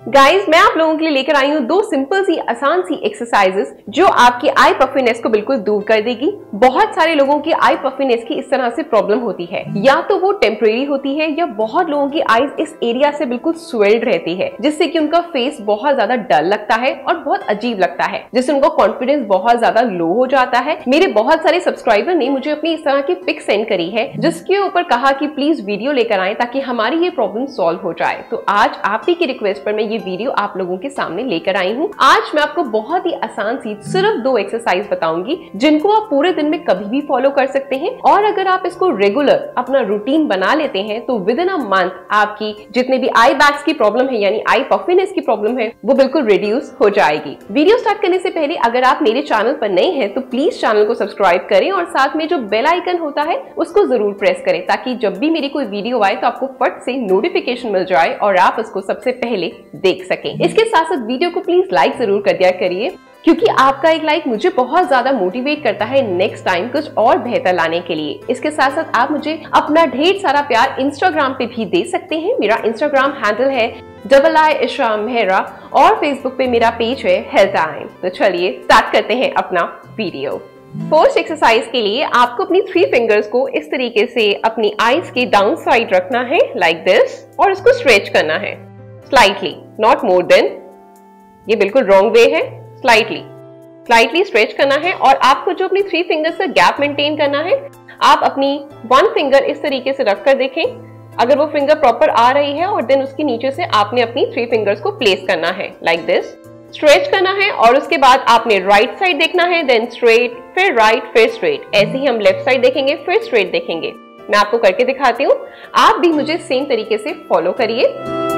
Guys, मैं आप लोगों के लिए लेकर आई हूँ दो सिंपल सी आसान सी एक्सरसाइजेस जो आपकी आई पफीनेस को बिल्कुल दूर कर देगी। बहुत सारे लोगों की आई पफीनेस की इस तरह से प्रॉब्लम होती है, या तो वो टेम्परेरी होती है या बहुत लोगों की आईज इस एरिया से बिल्कुल स्वेल्ड रहती है, जिससे कि उनका फेस बहुत ज्यादा डल लगता है और बहुत अजीब लगता है, जिससे उनका कॉन्फिडेंस बहुत ज्यादा लो हो जाता है। मेरे बहुत सारे सब्सक्राइबर ने मुझे अपनी इस तरह की पिक सेंड करी है, जिसके ऊपर कहा कि प्लीज वीडियो लेकर आए ताकि हमारी ये प्रॉब्लम सॉल्व हो जाए। तो आज आप ही की रिक्वेस्ट पर मैं ये वीडियो आप लोगों के सामने लेकर आई हूँ। आज मैं आपको बहुत ही आसान सी सिर्फ दो एक्सरसाइज बताऊंगी, जिनको आप पूरे दिन में कभी भी फॉलो कर सकते हैं, और अगर आप इसको रेगुलर अपना रूटीन बना लेते हैं तो विद इन अ मंथ आपकी जितने भी आई बैग्स की प्रॉब्लम है यानी आई पफीनेस की प्रॉब्लम है वो बिल्कुल रिड्यूस हो जाएगी। वीडियो स्टार्ट करने से पहले अगर आप मेरे चैनल पर नए हैं तो प्लीज चैनल को सब्सक्राइब करें और साथ में जो बेल आइकन होता है उसको जरूर प्रेस करें, ताकि जब भी मेरी कोई वीडियो आए तो आपको फट से नोटिफिकेशन मिल जाए और आप उसको सबसे पहले देख सकें। इसके साथ साथ वीडियो को प्लीज लाइक जरूर कर दिया करिए, क्योंकि आपका एक लाइक मुझे बहुत ज्यादा मोटिवेट करता है नेक्स्ट टाइम कुछ और बेहतर लाने के लिए। इसके साथ साथ आप मुझे अपना ढेर सारा प्यार इंस्टाग्राम पे भी दे सकते हैं। मेरा इंस्टाग्राम हैंडल है ii Isha Mehra और फेसबुक पे मेरा पेज है हेल्थ टाइम। तो चलिए स्टार्ट करते हैं अपना वीडियो। फर्स्ट एक्सरसाइज के लिए आपको अपनी 3 फिंगर्स को इस तरीके से अपनी आईज के डाउन साइड रखना है लाइक दिस, और इसको स्ट्रेच करना है स्लाइटली, नॉट मोर देन। ये बिल्कुल रॉन्ग वे है। स्लाइटली स्ट्रेच करना है, और आपको जो अपनी 3 फिंगर्स का गैप मेंटेन करना है, आप अपनी 1 फिंगर इस तरीके से रखकर देखें अगर वो फिंगर प्रॉपर आ रही है, और देन उसके नीचे से आपने अपनी 3 फिंगर्स को प्लेस करना है लाइक दिस, स्ट्रेच करना है, और उसके बाद आपने राइट साइड देखना है, देन स्ट्रेट, फिर राइट, फिर स्ट्रेट। ऐसे ही हम लेफ्ट साइड देखेंगे, फिर स्ट्रेट देखेंगे। मैं आपको करके दिखाती हूँ, आप भी मुझे सेम तरीके से फॉलो करिए।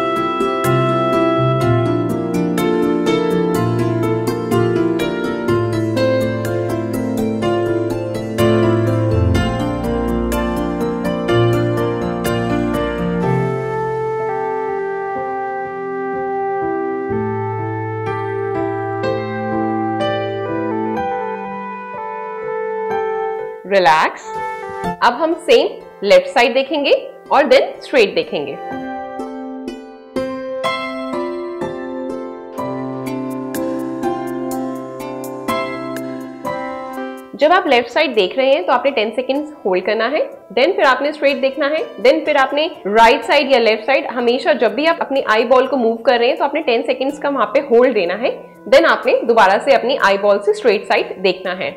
रिलैक्स। अब हम सेम लेफ्ट साइड देखेंगे और देन स्ट्रेट देखेंगे। जब आप लेफ्ट साइड देख रहे हैं तो आपने 10 सेकेंड्स होल्ड करना है, देन फिर आपने स्ट्रेट देखना है, देन फिर आपने राइट साइड या लेफ्ट साइड, हमेशा जब भी आप अपनी आई बॉल को मूव कर रहे हैं तो आपने 10 सेकेंड्स का वहां पे होल्ड देना है, देन आपने दोबारा से अपनी आई बॉल से स्ट्रेट साइड देखना है।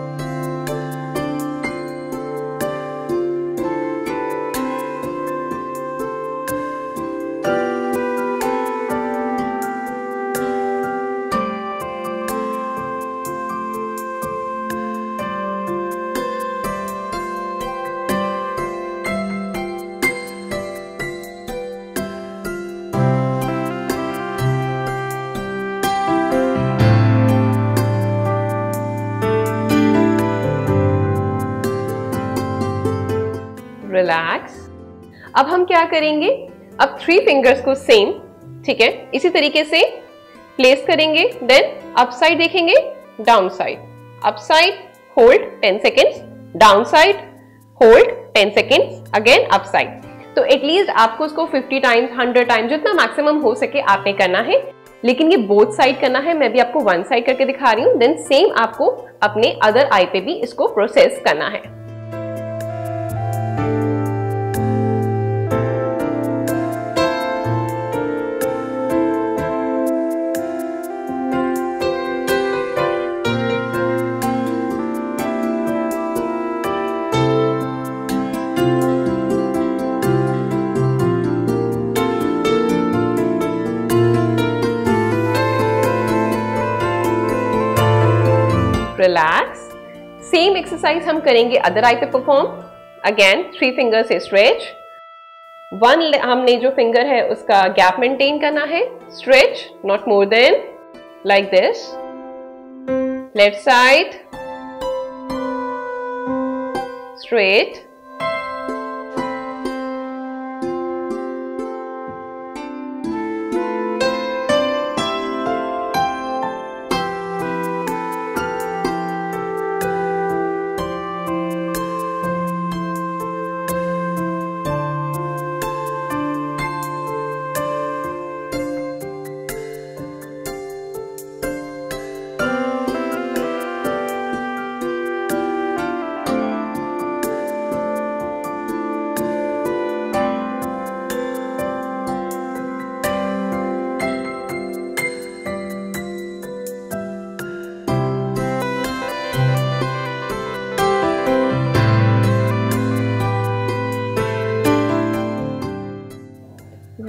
रिलैक्स। अब हम क्या करेंगे, अब 3 फिंगर्स को सेम, ठीक है, इसी तरीके से प्लेस करेंगे, देन अप साइड देखेंगे, down side, up side hold 10 seconds, down side hold 10 seconds, again up side. तो एटलीस्ट आपको उसको 50 टाइम्स 100 टाइम्स जितना मैक्सिमम हो सके आपने करना है, लेकिन ये बोथ साइड करना है। मैं भी आपको 1 साइड करके दिखा रही हूँ, देन सेम आपको अपने अदर आई पे भी इसको प्रोसेस करना है। रिलैक्स। सेम एक्सरसाइज हम करेंगे अदर आई पे परफॉर्म। अगेन 3 फिंगर से स्ट्रेच, 1 हमने जो फिंगर है उसका गैप मेंटेन करना है, stretch not more than like this, left side straight,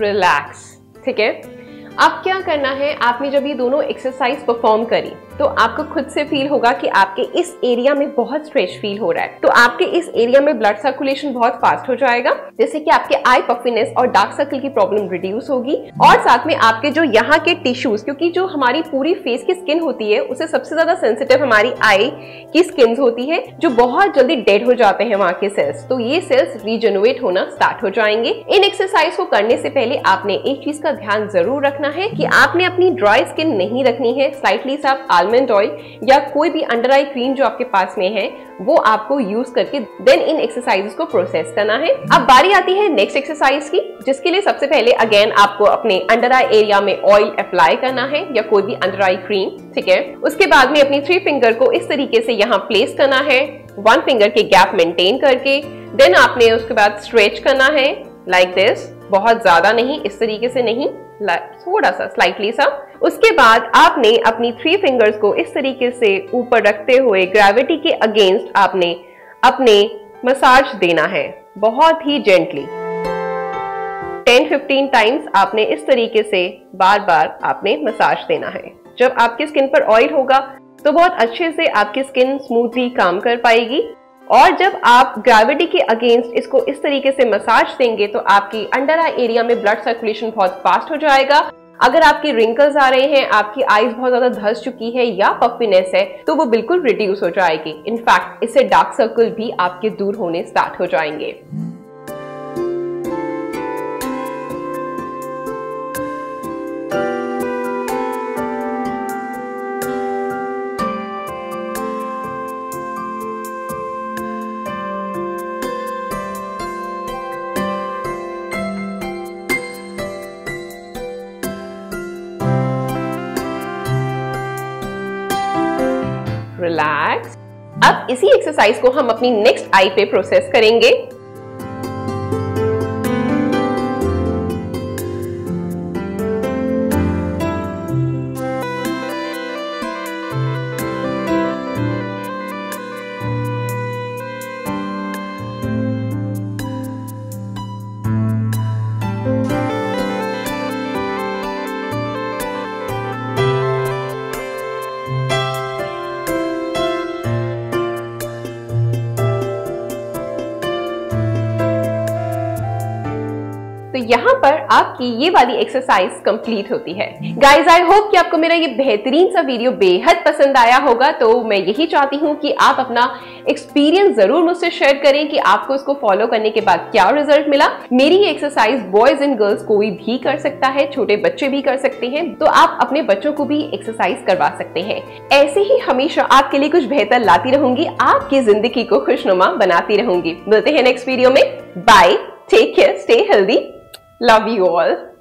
relax. ठीक है, अब क्या करना है, आपने जब ये दोनों एक्सरसाइज परफॉर्म करी तो आपको खुद से फील होगा कि आपके इस एरिया में बहुत स्ट्रेच फील हो रहा है, तो आपके इस एरिया में ब्लड सर्कुलेशन बहुत फास्ट हो जाएगा, जैसे कि आपके आई पफिनेस और डार्क सर्कल की प्रॉब्लम रिड्यूस होगी। और साथ में आपके जो यहाँ के टिश्यूज, क्योंकि जो हमारी पूरी फेस की स्किन होती है उसे सबसे ज्यादा सेंसिटिव हमारी आई की स्किन होती है, जो बहुत जल्दी डेड हो जाते हैं वहां के सेल्स, तो ये सेल्स रीजनरेट होना स्टार्ट हो जाएंगे। इन एक्सरसाइज को करने से पहले आपने एक चीज का ध्यान जरूर रखना है कि आपने अपनी ड्राई स्किन नहीं रखनी है। स्लाइटली सा आलमंड ऑयल या कोई भी अंडर आई क्रीम जो आपके पास में है वो आपको यूज करके देन इन एक्सरसाइजेस को प्रोसेस करना है। अब बारी आती है नेक्स्ट एक्सरसाइज की, जिसके लिए सबसे पहले अगेन आपको अपने अंडर आई एरिया में ऑयल अप्लाई करना है या कोई भी अंडर आई क्रीम। ठीक है, उसके बाद में अपनी 3 फिंगर को इस तरीके से यहाँ प्लेस करना है, 1 फिंगर के गैप मेंटेन करके। देन आपने उसके बाद स्ट्रेच करना है लाइक दिस, बहुत ज्यादा नहीं, इस तरीके से नहीं, थोड़ा सा स्लाइटली सा। उसके बाद आपने अपनी 3 फिंगर्स को इस तरीके से ऊपर रखते हुए ग्रेविटी के अगेंस्ट आपने अपने मसाज देना है, बहुत ही जेंटली 10-15 टाइम्स आपने इस तरीके से बार बार आपने मसाज देना है। जब आपकी स्किन पर ऑयल होगा तो बहुत अच्छे से आपकी स्किन स्मूथली काम कर पाएगी, और जब आप ग्रेविटी के अगेंस्ट इसको इस तरीके से मसाज देंगे तो आपकी अंडर आई एरिया में ब्लड सर्कुलेशन बहुत फास्ट हो जाएगा। अगर आपकी रिंकल्स आ रहे हैं, आपकी आईज बहुत ज्यादा धंस चुकी है या पफिनेस है, तो वो बिल्कुल रिड्यूस हो जाएगी। इनफैक्ट इससे डार्क सर्कल भी आपके दूर होने स्टार्ट हो जाएंगे। रिलैक्स। अब इसी एक्सरसाइज को हम अपनी नेक्स्ट आई पे प्रोसेस करेंगे। तो यहाँ पर आपकी ये वाली एक्सरसाइज कंप्लीट होती है। गाइज आई होप कि आपको मेरा ये बेहतरीन सा वीडियो बेहद पसंद आया होगा। तो मैं यही चाहती हूँ कि आप अपना एक्सपीरियंस जरूर मुझसे शेयर करें कि आपको इसको फॉलो करने के बाद क्या रिजल्ट मिला। मेरी ये एक्सरसाइज बॉयज एंड गर्ल्स कोई भी कर सकता है, छोटे बच्चे भी कर सकते हैं, तो आप अपने बच्चों को भी एक्सरसाइज करवा सकते हैं। ऐसे ही हमेशा आपके लिए कुछ बेहतर लाती रहूंगी, आपकी जिंदगी को खुशनुमा बनाती रहूंगी। मिलते हैं नेक्स्ट वीडियो में। Bye, take care, stay healthy, love you all.